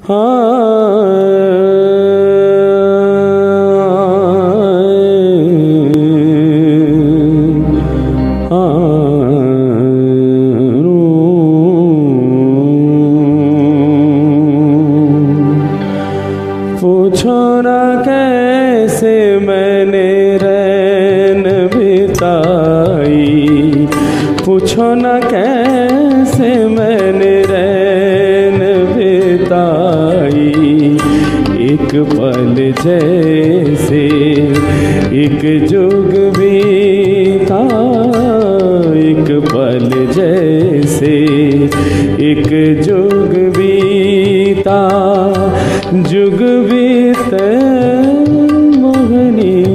पूछो ना कैसे मैंने रैन बिताई, पूछो ना कैसे मैंने रैन बिताई। एक पल जैसे एक जुग बीता, एक पल जैसे एक जुग बीता। जुग बीते मोहनी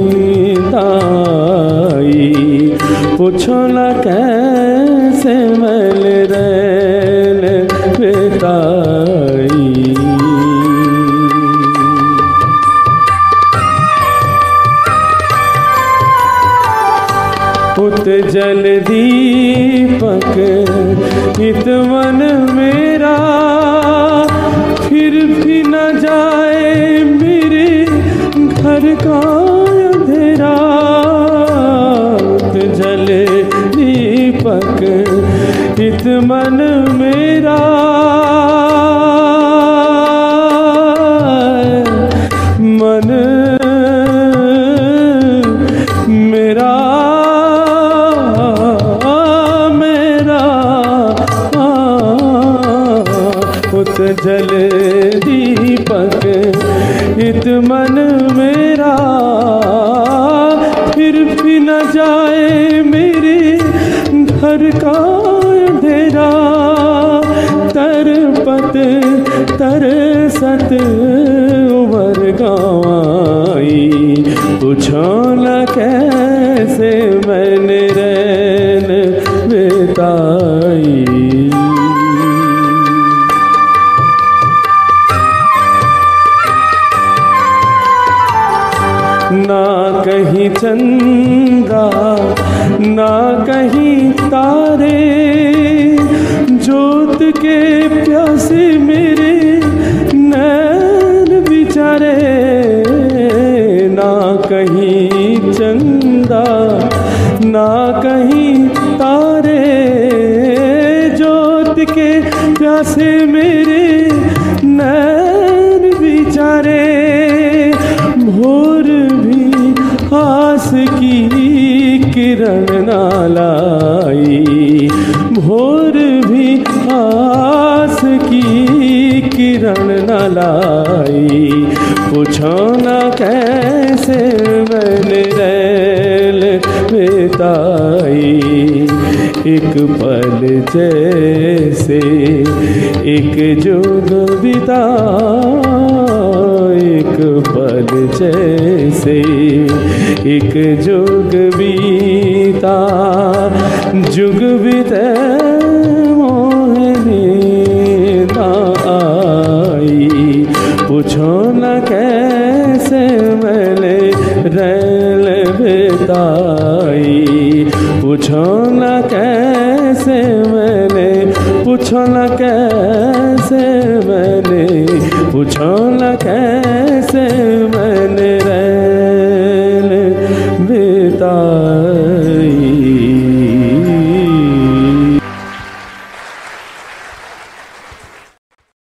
ताई, पूछो ना कैसे मैल रैन बिताई। उत जल दीपक इत मन मेरा, फिर भी न जाए मेरे घर का अंधेरा। उत जल दीपक इत मन मेरा, मन मेरा उत जल दीपक इत मन मेरा, फिर भी न जाए मेरे घर का अंधेरा। तरपत तरसत उमर गंवाई, पूछो न कैसे मैंने रैन बिताई। ना कहीं चंदा ना कहीं तारे, जोत के प्यासे मेरे नैन बिचारे। ना कहीं चंदा ना कहीं तारे, जोत के प्यासे मेरे नैन बिचारे। भोर भी आस की किरण ना लाई, भोर भी आस की किरण न लाई। पूछो ना कैसे मैंने रैन बिताई। एक पल जैसे एक जुग बिता, एक पल जैसे एक जुग बीता। जुग बीते मोहनी ना आई, पूछो न कैसे मैंने रैन बिताई। पूछो न कैसे मैंने, पूछो न कैसे मैंने, पूछो न कैसे